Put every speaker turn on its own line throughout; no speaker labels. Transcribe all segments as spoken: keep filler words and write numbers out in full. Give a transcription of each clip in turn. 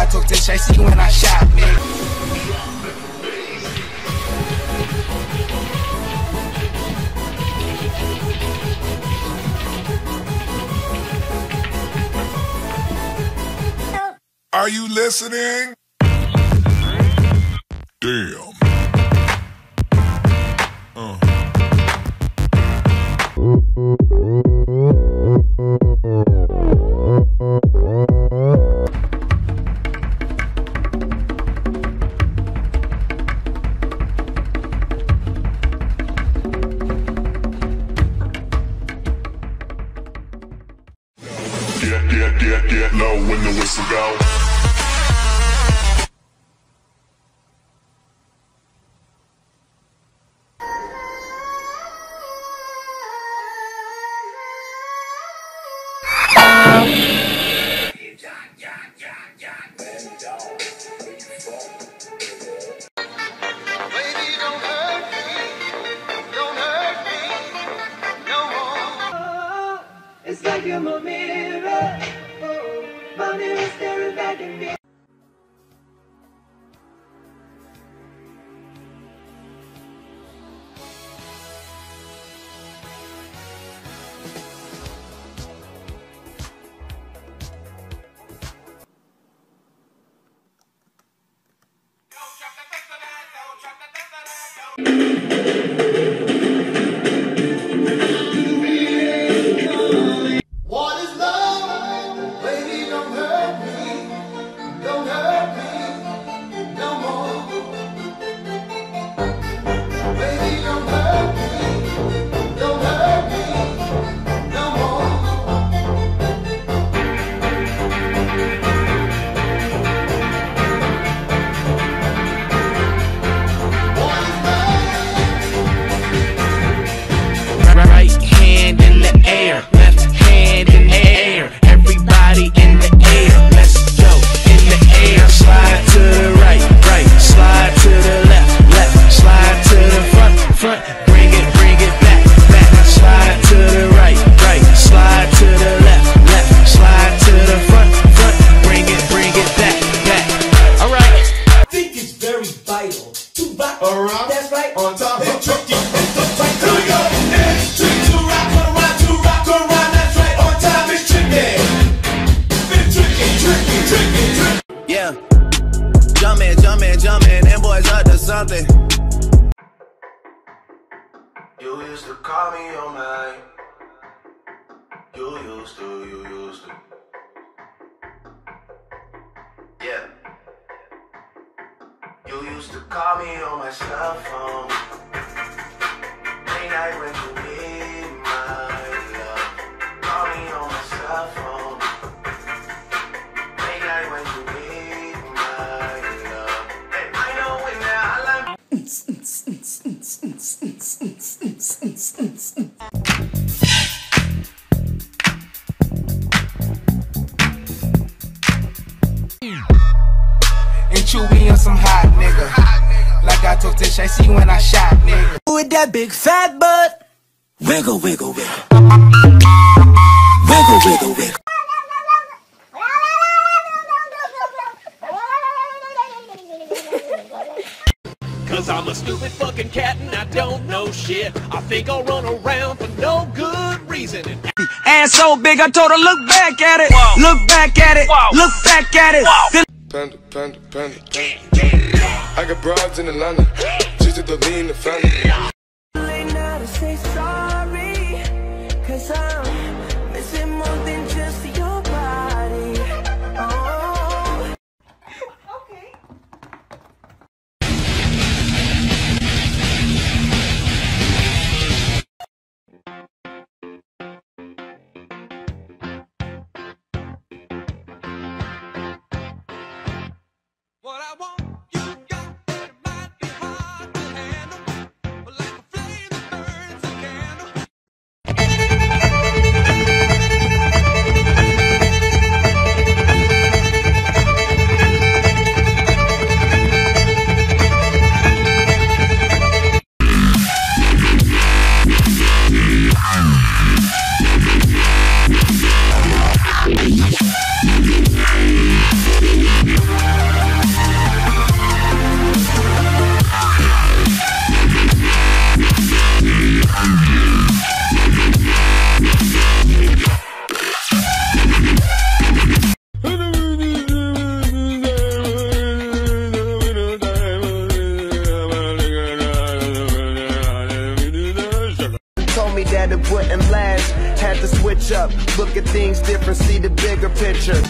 I took to chase you when I shot, nigga.
Are you listening? Damn. Uh. Get, get, get, get low when the whistle go.
It's like you're my mirror, oh, my mirror staring back at me.
What is love? Baby, don't hurt me. Don't hurt me no more. Baby, don't hurt me. Don't hurt me no more. What is love?
Right hand in the air, left hand in the air, everybody in the air, let's go, in the air, slide to the right, right, slide to the left, left, slide to the front, front, bring it, bring it back, back, slide to the right, right, slide to the left, left, slide to the front, front, bring it, bring it back, back, alright.
I think it's very vital to rock around. That's right. On top of tricky. Here we go. It's tricky to rock around, to rock around. That's right. On time it's tricky. It's tricky, tricky, tricky, tricky.
Yeah, jumpin', jumpin', jumpin', them boys up to something. You used to call me on my. You used to, you used to. Yeah. You used to call me on my cell phone. Late night when you need my love. Call me on my cell phone. Late night when you need my love. Hey, I know when that I like.
And Chewy on some hot nigga, like I took to chase you when I shot, nigga.
With that big fat butt. Wiggle, wiggle, wiggle. Wiggle, wiggle, wiggle.
Cause I'm a stupid fucking cat and I don't know shit. I think I'll run around for no good reason.
Ass so big I told her look back at it. Whoa. Look back at it. Whoa. Look back at it. Whoa.
Panda, panda, panda, panda. I got broads in Atlanta. She took the lean, the family.
Late now to say sorry, cause I'm missing more than just your body. Oh. Okay.
What I want, you got, it might be hard to handle, but like a flame that burns a candle.
wouldn't last. Had to switch up, look at things different, see the bigger picture.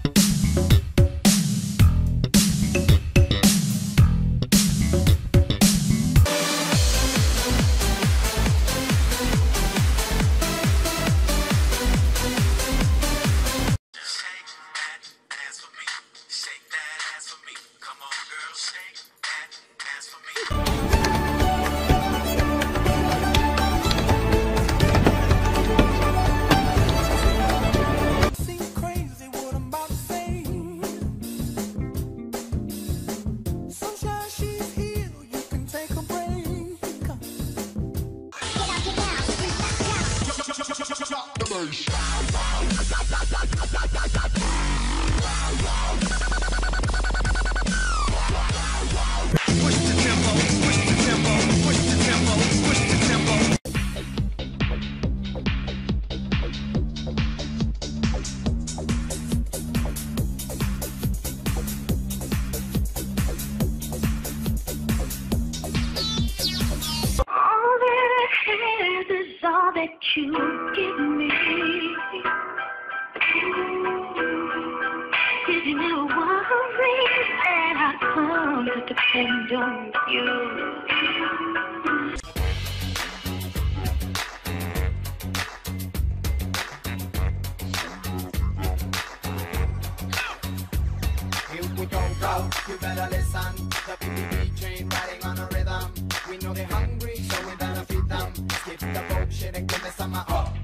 All that you give me, did you never worry that I come to depend on you?
Here we go, go, you better listen. The B B B train riding on a rhythm. We know they're hungry, so we better feed them. Skip the bullshit and give me some of up.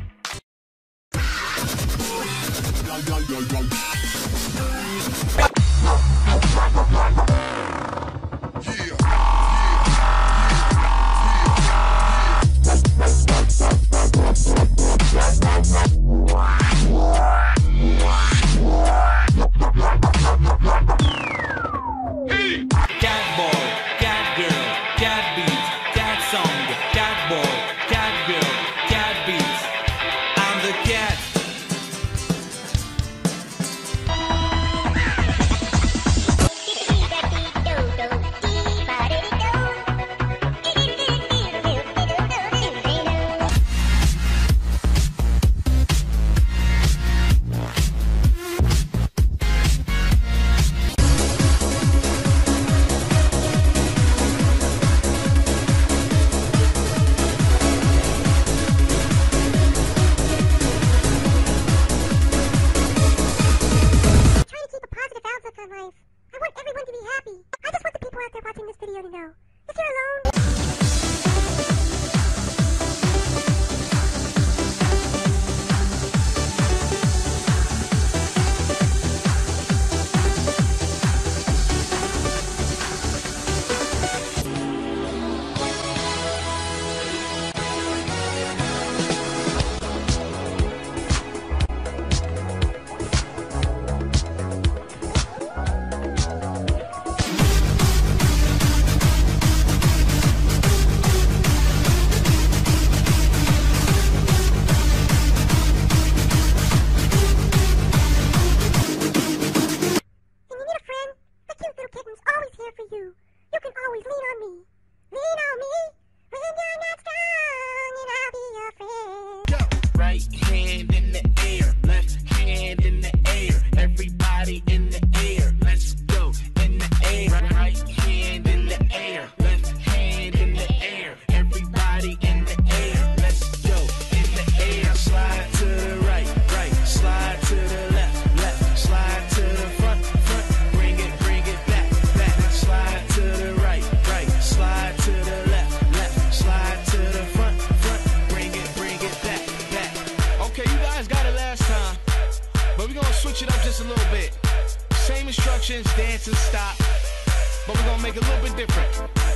Dance and stop, but we're gonna make it a little bit different.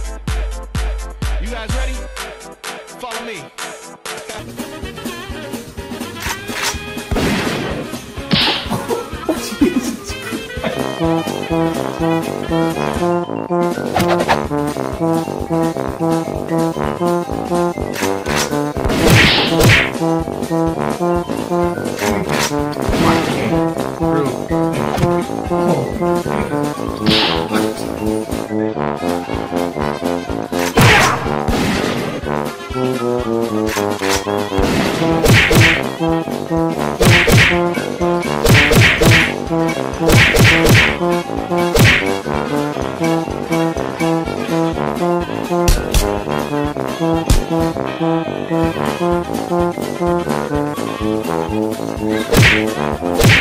You guys ready? Follow me.
Thank you.